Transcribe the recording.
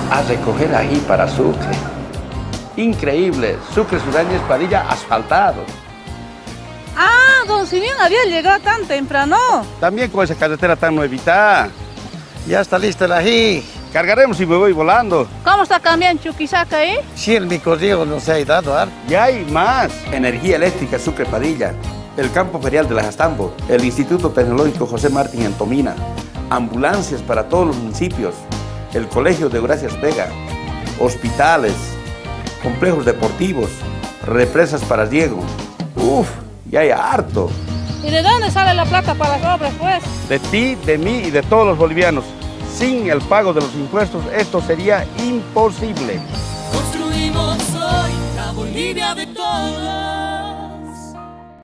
a recoger ají para Sucre. Increíble, Sucre, Sudáñez, Padilla, asfaltado. Ah, don Simeón había llegado tan temprano. También con esa carretera tan nuevita. Ya está listo el ají. Cargaremos y me voy volando. ¿Cómo está cambiando Chuquisaca ahí? Sí, el microdriego nos ha ayudado, ¿ah? Y hay más. Energía eléctrica Sucre, Padilla. El campo ferial de la Jastambo. El Instituto Tecnológico José Martín en Tomina. Ambulancias para todos los municipios. El Colegio de Gracias Vega. Hospitales. Complejos deportivos. Represas para riego. Uf, ya hay harto. ¿Y de dónde sale la plata para las obras, pues? De ti, de mí y de todos los bolivianos. Sin el pago de los impuestos, esto sería imposible. Construimos hoy la Bolivia de todos.